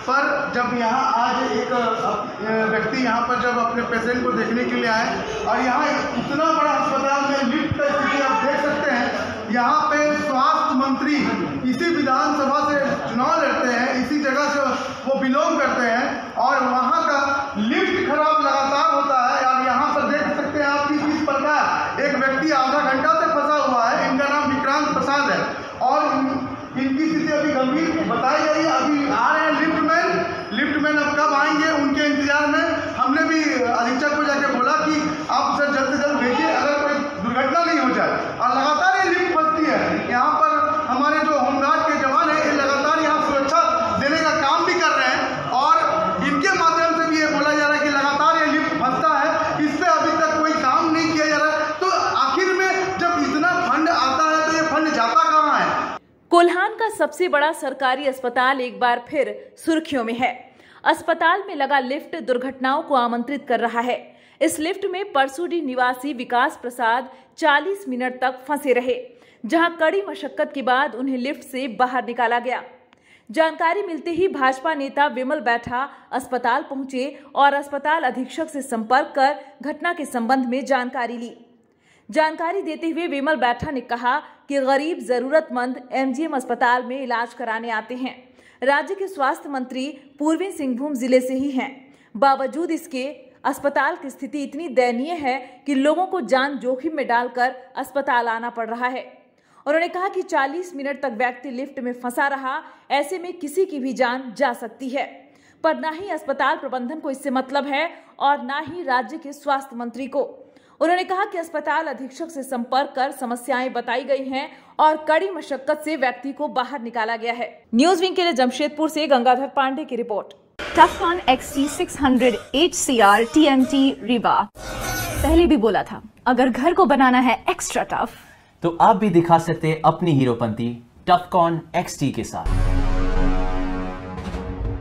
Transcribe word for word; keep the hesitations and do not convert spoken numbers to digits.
पर जब यहाँ आज एक व्यक्ति यहाँ पर जब अपने पेशेंट को देखने के लिए आए और यहाँ इतना बड़ा अस्पताल में लिफ्ट का स्थिति आप देख सकते हैं। यहाँ पे स्वास्थ्य मंत्री इसी विधानसभा से चुनाव लड़ते हैं, इसी जगह से वो बिलोंग करते हैं और वहाँ का लिफ्ट खराब लगातार होता है। और यहाँ पर देख सकते हैं आप कि किस प्रकार एक व्यक्ति आधा घंटा से फंसा हुआ है। इनका नाम विक्रांत प्रसाद है और इनकी स्थिति अभी गंभीर बताई गई है। अभी आ रहे हैं लिफ्ट मैन, लिफ्ट मैन अब कब आएंगे उनके इंतजार में। हमने भी अधीक्षक को जाके बोला कि आप सर जल्द से जल्द भेजिए अगर कोई दुर्घटना नहीं हो जाए। और लगातार ये लिफ्ट फंसती है। यहाँ पर हमारे जो होमगार्ड के जवान हैं ये लगातार यहाँ सुरक्षा देने का काम भी कर रहे हैं और इनके माध्यम से भी ये बोला जा रहा है कि लगातार ये लिफ्ट फंसता है, इस पर अभी तक कोई काम नहीं किया जा रहा है। तो आखिर में जब इतना फंड आता है तो ये फंड जाता कहाँ है? कोल्हान का सबसे बड़ा सरकारी अस्पताल एक बार फिर सुर्खियों में है। अस्पताल में लगा लिफ्ट दुर्घटनाओं को आमंत्रित कर रहा है। इस लिफ्ट में परसूडी निवासी विकास प्रसाद चालीस मिनट तक फंसे रहे, जहां कड़ी मशक्कत के बाद उन्हें लिफ्ट से बाहर निकाला गया। जानकारी मिलते ही भाजपा नेता विमल बैठा अस्पताल पहुंचे और अस्पताल अधीक्षक से संपर्क कर घटना के संबंध में जानकारी ली। जानकारी देते हुए विमल बैठा ने कहा कि गरीब जरूरतमंद एमजीएम अस्पताल में इलाज कराने आते हैं। राज्य के स्वास्थ्य मंत्री पूर्वी सिंहभूम जिले से ही हैं। बावजूद इसके अस्पताल की स्थिति इतनी दयनीय है कि लोगों को जान जोखिम में डालकर अस्पताल आना पड़ रहा है। उन्होंने कहा कि चालीस मिनट तक व्यक्ति लिफ्ट में फंसा रहा, ऐसे में किसी की भी जान जा सकती है। पर ना ही अस्पताल प्रबंधन को इससे मतलब है और ना ही राज्य के स्वास्थ्य मंत्री को। उन्होंने कहा कि अस्पताल अधीक्षक से संपर्क कर समस्याएं बताई गई हैं और कड़ी मशक्कत से व्यक्ति को बाहर निकाला गया है। न्यूज विंग के लिए जमशेदपुर से गंगाधर पांडे की report. Tufcon X T six hundred H C R T M T Rewa. पहले भी बोला था, अगर घर को बनाना है एक्स्ट्रा टफ तो आप भी दिखा सकते हैं अपनी हीरोपंती टफकॉन एक्स टी के साथ।